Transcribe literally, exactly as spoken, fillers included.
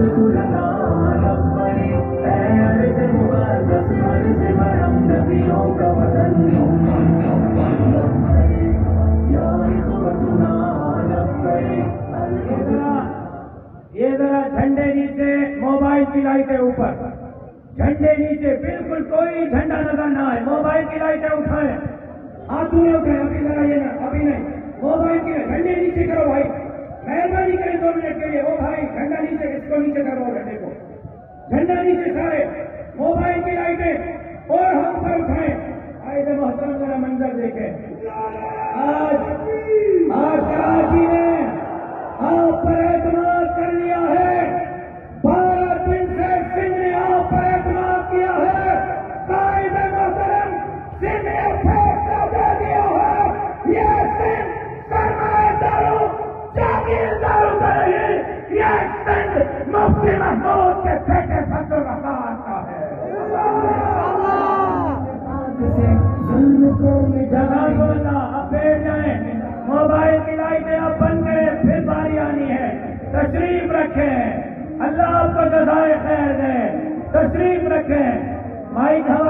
یہ ذرا جھنڈے نیچے موبائل کی لائٹیں اوپر، جھنڈے نیچے بالکل کوئی جھنڈا نظر نہ آئے، موبائل کی لائٹیں اٹھائیں، ہاتھوں میں اٹھائیں، ابھی ذرا یہ نہ ابھی نہیں، موبائل کی جھنڈے نیچے کرو بھائی، مہربانی کریں دو منٹ کے لیے، وہ بھائی جھنڈا نیچے، اس کو نیچے کرو، جھنڈے کو جھنڈا نیچے سارے، موبائل کی لائٹیں اور ہم پر اٹھائیں۔ آئے محترم ذرا منظر دیکھیں، آج آج کراچی میں آپ پر اعتماد کر لیا ہے، بارہ دن سے سندھ نے آپ پر اعتماد کیا ہے، قائد محترم سندھ نے فیصلہ دے دیا ہے، یہ سندھ سرمایہ داروں جاگیرداروں کا نہیں، یہ سندھ مفتی محمود کے بیٹے فضل الرحمان کا ہے۔ جگہ بولنا اب بیٹھ جائیں، موبائل کی لائٹیں اب بند کریں، پھر باری آنی ہے، تشریف رکھیں، اللہ آپ کو جزائے خیر دے، تشریف رکھیں، مائک